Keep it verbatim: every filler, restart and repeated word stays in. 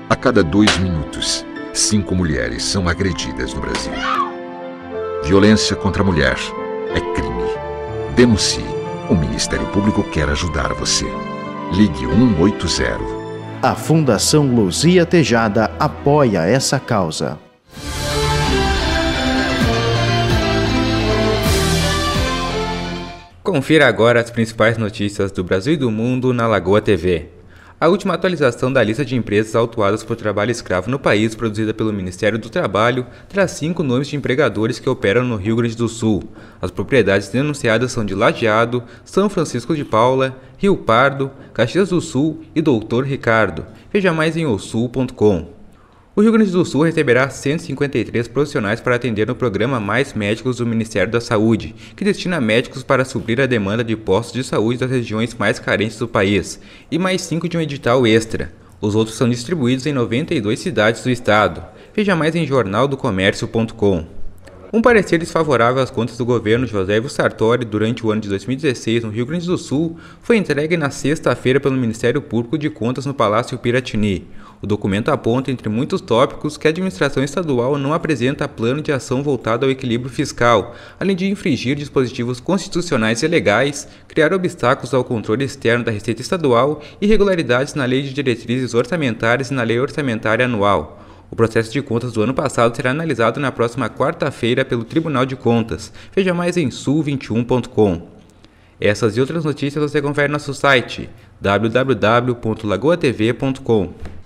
A cada dois minutos, cinco mulheres são agredidas no Brasil. Violência contra a mulher é crime. Denuncie. O Ministério Público quer ajudar você. Ligue um oito zero. A Fundação Luzia Tejada apoia essa causa. Confira agora as principais notícias do Brasil e do mundo na Lagoa T V. A última atualização da lista de empresas autuadas por trabalho escravo no país, produzida pelo Ministério do Trabalho, traz cinco nomes de empregadores que operam no Rio Grande do Sul. As propriedades denunciadas são de Lajeado, São Francisco de Paula, Rio Pardo, Caxias do Sul e Doutor Ricardo. Veja mais em o sul ponto com. O Rio Grande do Sul receberá cento e cinquenta e três profissionais para atender no programa Mais Médicos do Ministério da Saúde, que destina médicos para suprir a demanda de postos de saúde das regiões mais carentes do país, e mais cinco de um edital extra. Os outros são distribuídos em noventa e duas cidades do estado. Veja mais em jornal do comércio ponto com. Um parecer desfavorável às contas do governo José Ivo Sartori durante o ano de dois mil e dezesseis no Rio Grande do Sul foi entregue na sexta-feira pelo Ministério Público de Contas no Palácio Piratini. O documento aponta, entre muitos tópicos, que a administração estadual não apresenta plano de ação voltado ao equilíbrio fiscal, além de infringir dispositivos constitucionais e legais, criar obstáculos ao controle externo da Receita Estadual e irregularidades na Lei de Diretrizes Orçamentárias e na Lei Orçamentária Anual. O processo de contas do ano passado será analisado na próxima quarta-feira pelo Tribunal de Contas. Veja mais em sul vinte e um ponto com. Essas e outras notícias você confere no nosso site w w w ponto lagoa t v ponto com.